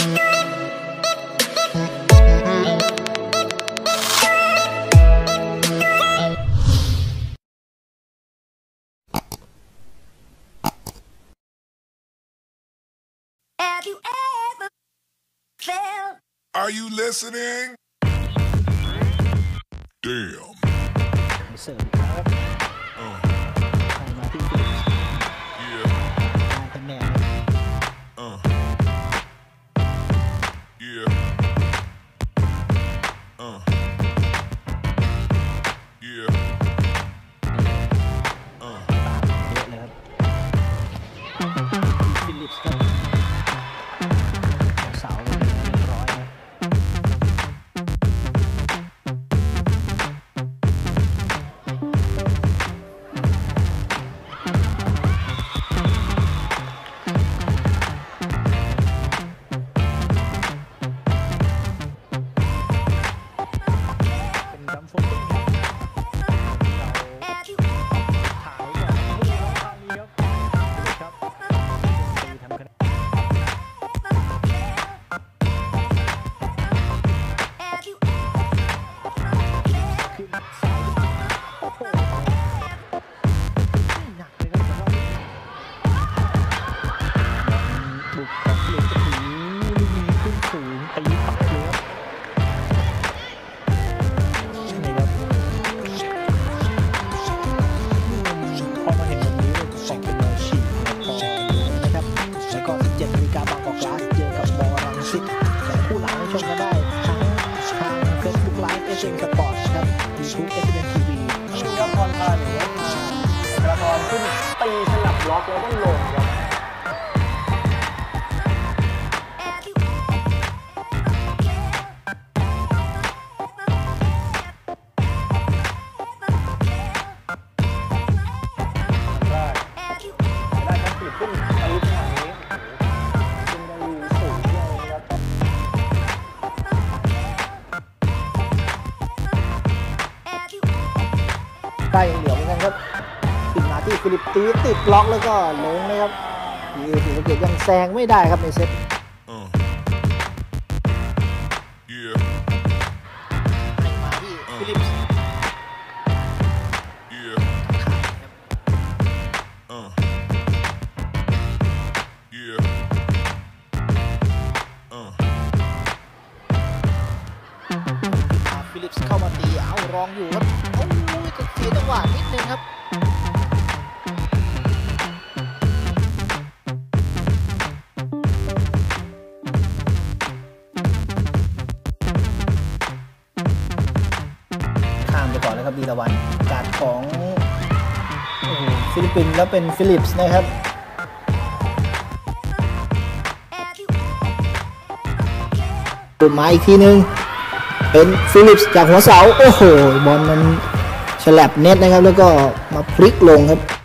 Are you listening? Damn. เสิร์ฟครับมาที่ฟิลิปได้คะแนนฟิลิปส์ครับเสาเรียบร้อยตีสลับล็อกแล้วก็ลงครับได้ครับฟิลิปขึ้นอายุขนาดนี้ขึ้นได้สูงเลยนะครับใกล้ยังเหลือเหมือนกันครับที่ฟิลิปตีติดล็อกแล้วก็ลงนะครับศรีสะเกษยังแซงไม่ได้ครับในเซตให้มาที่ฟิลิปฟิลิปเข้ามาตีเอารองอยู่ครับโอ้ยก็เสียจังหวะนิดนึงครับดีละวันการของฟิลิปปินส์แล้วเป็นฟิลิปส์นะครับตุ่มมาอีกทีนึงเป็นฟิลิปส์จากหัวเสาโอ้โหบอลมันฉลับเน็ตนะครับแล้วก็มาพลิกลงครับ